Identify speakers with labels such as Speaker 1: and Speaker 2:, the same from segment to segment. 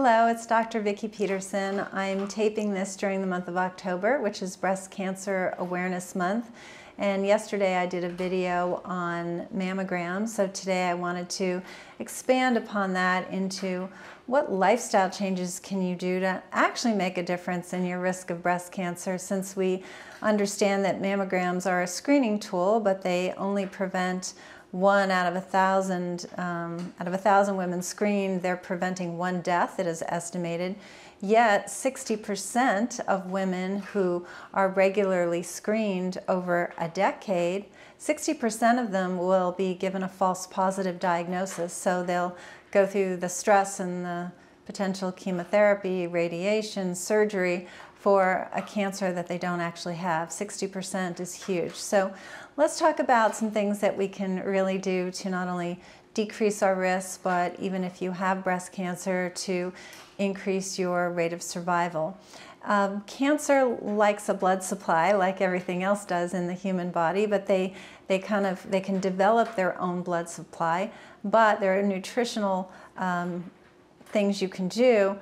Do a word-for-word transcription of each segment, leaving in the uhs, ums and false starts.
Speaker 1: Hello, it's Doctor Vicki Peterson. I'm taping this during the month of October, which is Breast Cancer Awareness Month. And yesterday I did a video on mammograms, so today I wanted to expand upon that into what lifestyle changes can you do to actually make a difference in your risk of breast cancer, since we understand that mammograms are a screening tool, but they only prevent one out of a thousand, um, out of a thousand women screened, they're preventing one death, it is estimated. Yet sixty percent of women who are regularly screened over a decade, sixty percent of them will be given a false positive diagnosis. So they'll go through the stress and the potential chemotherapy, radiation, surgery for a cancer that they don't actually have. sixty percent is huge. So let's talk about some things that we can really do to not only decrease our risk, but even if you have breast cancer, to increase your rate of survival. Um, cancer likes a blood supply, like everything else does in the human body, but they, they kind of, they can develop their own blood supply, but there are nutritional um, things you can do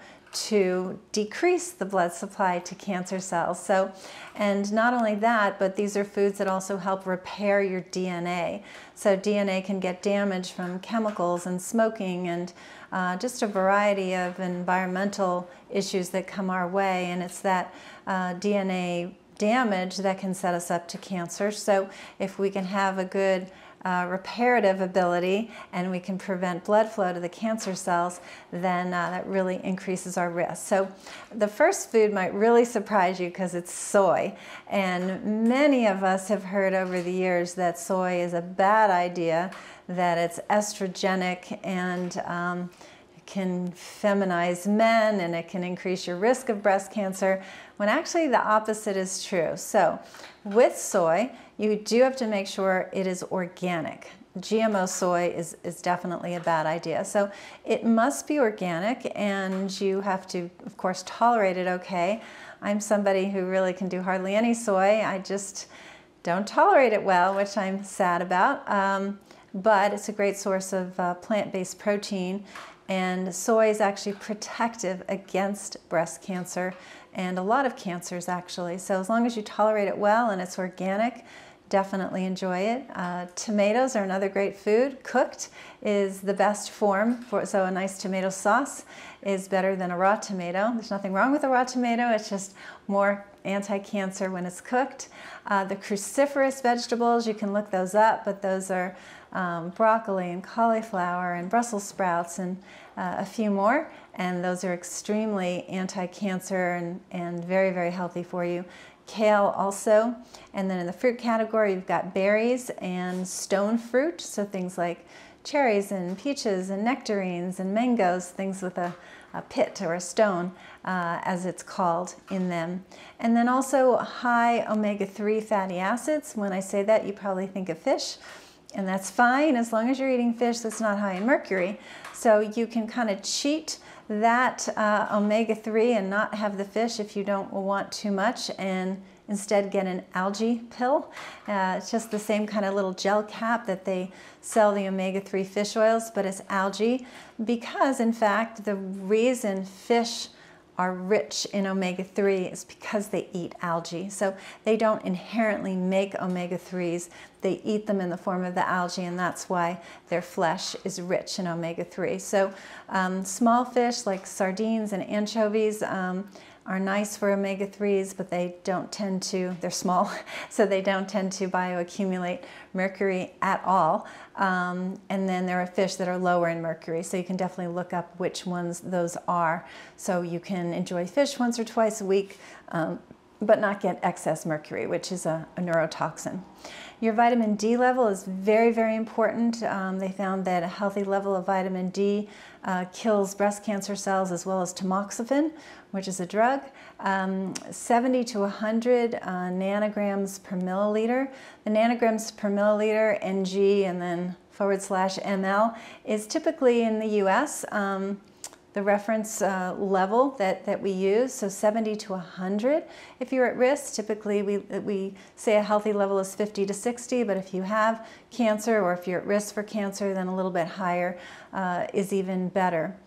Speaker 1: to decrease the blood supply to cancer cells. So, and not only that, but these are foods that also help repair your D N A. So D N A can get damaged from chemicals and smoking and uh, just a variety of environmental issues that come our way, and it's that uh, D N A damage that can set us up to cancer. So if we can have a good Uh, reparative ability and we can prevent blood flow to the cancer cells, then uh, that really increases our risk. So the first food might really surprise you because it's soy, and many of us have heard over the years that soy is a bad idea, that it's estrogenic and um, can feminize men and it can increase your risk of breast cancer, when actually the opposite is true. So with soy, you do have to make sure it is organic. G M O soy is, is definitely a bad idea. So it must be organic, and you have to, of course, tolerate it okay. I'm somebody who really can do hardly any soy. I just don't tolerate it well, which I'm sad about. Um, but it's a great source of uh, plant-based protein. And soy is actually protective against breast cancer and a lot of cancers, actually. So as long as you tolerate it well and it's organic, definitely enjoy it. Uh, tomatoes are another great food. Cooked is the best form, for, so a nice tomato sauce is better than a raw tomato. There's nothing wrong with a raw tomato, it's just more anti-cancer when it's cooked. Uh, the cruciferous vegetables, you can look those up, but those are um, broccoli and cauliflower and Brussels sprouts and uh, a few more, and those are extremely anti-cancer and, and very, very healthy for you. Kale also, and then in the fruit category you've got berries and stone fruit, so things like cherries and peaches and nectarines and mangoes, things with a, a pit or a stone, uh, as it's called, in them. And then also high omega three fatty acids. When I say that, you probably think of fish, and that's fine as long as you're eating fish that's not high in mercury. So you can kind of cheat that uh, omega three and not have the fish if you don't want too much, and instead get an algae pill. Uh, it's just the same kind of little gel cap that they sell the omega three fish oils, but it's algae, because in fact the reason fish are rich in omega three is because they eat algae. So they don't inherently make omega threes, they eat them in the form of the algae, and that's why their flesh is rich in omega three. So um, small fish like sardines and anchovies um, are nice for omega threes, but they don't tend to, they're small, so they don't tend to bioaccumulate mercury at all. Um, and then there are fish that are lower in mercury, so you can definitely look up which ones those are. So you can enjoy fish once or twice a week, um, but not get excess mercury, which is a, a neurotoxin. Your vitamin D level is very, very important. Um, they found that a healthy level of vitamin D uh, kills breast cancer cells, as well as tamoxifen, which is a drug. Um, seventy to one hundred uh, nanograms per milliliter. The nanograms per milliliter, N G, and then forward slash M L, is typically in the U S Um, the reference uh, level that, that we use, so seventy to one hundred. If you're at risk, typically we, we say a healthy level is fifty to sixty, but if you have cancer or if you're at risk for cancer, then a little bit higher uh, is even better.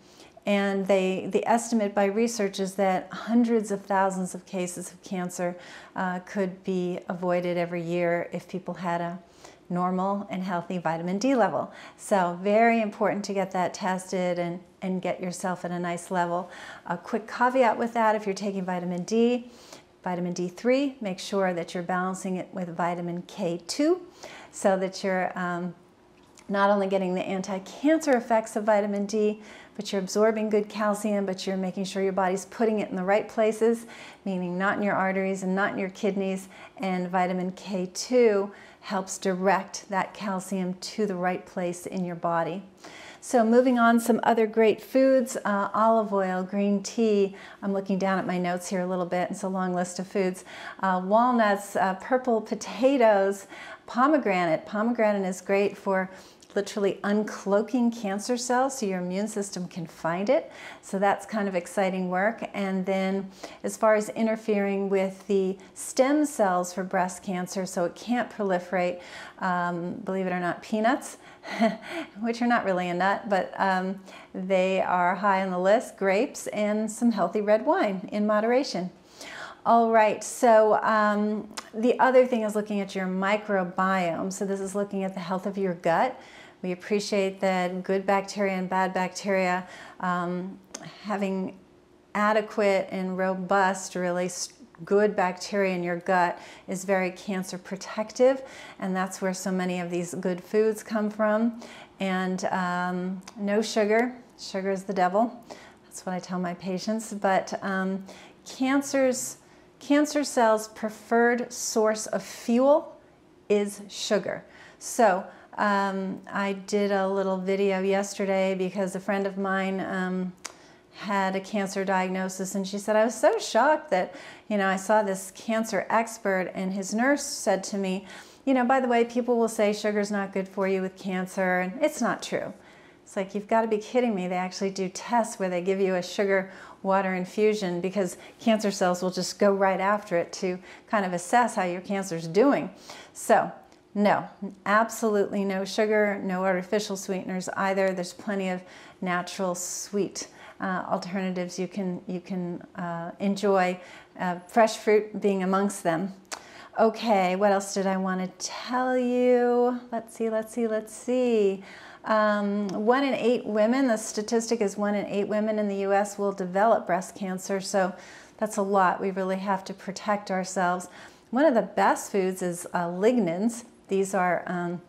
Speaker 1: And they, the estimate by research is that hundreds of thousands of cases of cancer uh, could be avoided every year if people had a normal and healthy vitamin D level. So very important to get that tested and, and get yourself at a nice level. A quick caveat with that, if you're taking vitamin D, vitamin D three, make sure that you're balancing it with vitamin K two so that you're um, not only getting the anti-cancer effects of vitamin D, but you're absorbing good calcium, but you're making sure your body's putting it in the right places, meaning not in your arteries and not in your kidneys. And vitamin K two helps direct that calcium to the right place in your body. So moving on, some other great foods, uh, olive oil, green tea. I'm looking down at my notes here a little bit. It's a long list of foods. Uh, walnuts, uh, purple potatoes, pomegranate. Pomegranate is great for literally uncloaking cancer cells so your immune system can find it. So that's kind of exciting work. And then as far as interfering with the stem cells for breast cancer so it can't proliferate, um, believe it or not, peanuts, which are not really a nut, but um, they are high on the list, grapes, and some healthy red wine in moderation. All right, so um, the other thing is looking at your microbiome. So this is looking at the health of your gut. We appreciate that good bacteria and bad bacteria, um, having adequate and robust, really good bacteria in your gut is very cancer protective, and that's where so many of these good foods come from. And um, no sugar. Sugar is the devil. That's what I tell my patients. But um, cancers, cancer cells' preferred source of fuel is sugar. So um, I did a little video yesterday because a friend of mine um, had a cancer diagnosis, and she said, I was so shocked that, you know, I saw this cancer expert, and his nurse said to me, you know, by the way, people will say sugar's not good for you with cancer, and it's not true. It's like, you've got to be kidding me. They actually do tests where they give you a sugar water infusion because cancer cells will just go right after it to kind of assess how your cancer's doing. So no, absolutely no sugar, no artificial sweeteners either. There's plenty of natural sweet uh, alternatives you can, you can uh, enjoy, uh, fresh fruit being amongst them. Okay, what else did I want to tell you? Let's see, let's see, let's see. Um, one in eight women, the statistic is one in eight women in the U S will develop breast cancer, so that's a lot. We really have to protect ourselves. One of the best foods is uh, lignans. These are um,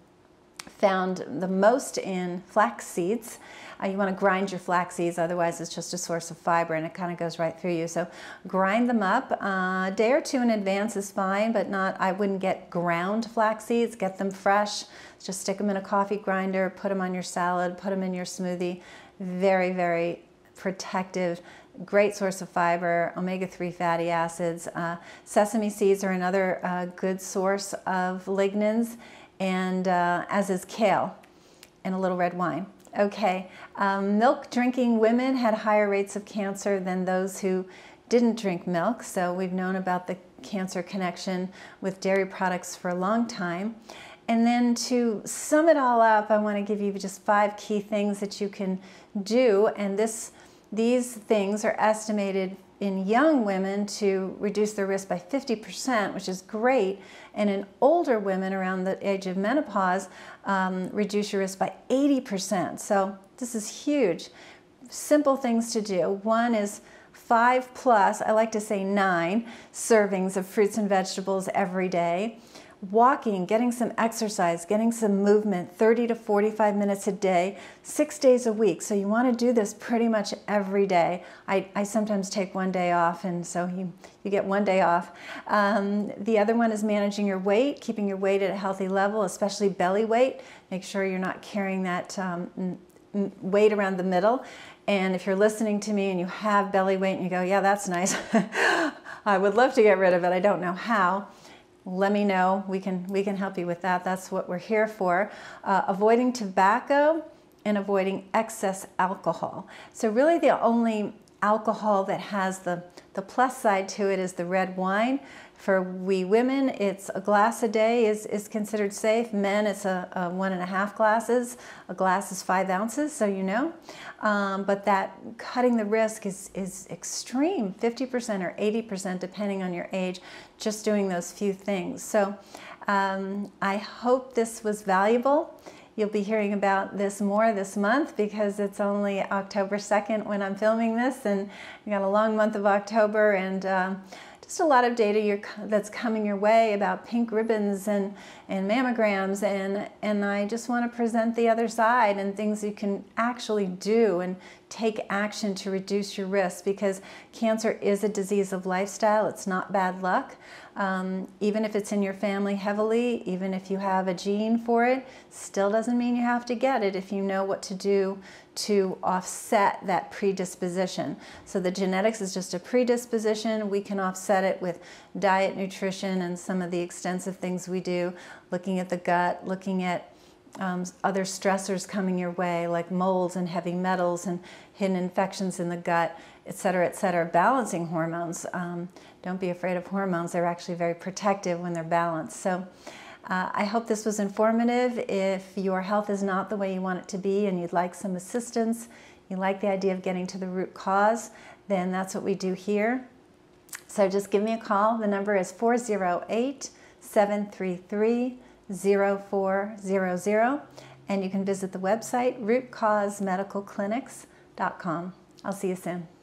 Speaker 1: found the most in flax seeds. Uh, you want to grind your flax seeds, otherwise it's just a source of fiber and it kind of goes right through you. So grind them up. Uh, a day or two in advance is fine, but not, I wouldn't get ground flax seeds. Get them fresh. Just stick them in a coffee grinder, put them on your salad, put them in your smoothie. Very, very protective. Great source of fiber, omega three fatty acids. Uh, sesame seeds are another uh, good source of lignans, and uh, as is kale and a little red wine. Okay, um, milk drinking women had higher rates of cancer than those who didn't drink milk, so we've known about the cancer connection with dairy products for a long time. And then to sum it all up, I want to give you just five key things that you can do, and this These things are estimated in young women to reduce their risk by fifty percent, which is great, and in older women around the age of menopause, um, reduce your risk by eighty percent. So this is huge. Simple things to do. One is five plus, I like to say nine, servings of fruits and vegetables every day. Walking, getting some exercise, getting some movement, thirty to forty-five minutes a day, six days a week. So you want to do this pretty much every day. I, I sometimes take one day off, and so you, you get one day off. Um, the other one is managing your weight, keeping your weight at a healthy level, especially belly weight. Make sure you're not carrying that um, weight around the middle. And if you're listening to me and you have belly weight and you go, yeah, that's nice. I would love to get rid of it. I don't know how. Let me know. We can, we can help you with that. That's what we're here for. Uh, avoiding tobacco and avoiding excess alcohol. So really the only alcohol that has the, the plus side to it is the red wine. For we women, it's a glass a day is, is considered safe. Men, it's a, a one and a half glasses. A glass is five ounces, so you know. Um, but that cutting the risk is, is extreme, fifty percent or eighty percent depending on your age, just doing those few things. So um, I hope this was valuable. You'll be hearing about this more this month because it's only October second when I'm filming this, and we got a long month of October, and um, just a lot of data you're, that's coming your way about pink ribbons and, and mammograms, and, and I just want to present the other side and things you can actually do and take action to reduce your risk, because cancer is a disease of lifestyle. It's not bad luck. Um, even if it's in your family heavily, even if you have a gene for it, still doesn't mean you have to get it if you know what to do to offset that predisposition. So the genetics is just a predisposition. We can offset it with diet, nutrition, and some of the extensive things we do, looking at the gut, looking at um, other stressors coming your way, like molds and heavy metals and hidden infections in the gut, et cetera, et cetera. Balancing hormones. Um, don't be afraid of hormones. They're actually very protective when they're balanced. So uh, I hope this was informative. If your health is not the way you want it to be and you'd like some assistance, you like the idea of getting to the root cause, then that's what we do here. So just give me a call. The number is four oh eight, seven three three, zero four zero zero, and you can visit the website root cause medical clinics dot com. I'll see you soon.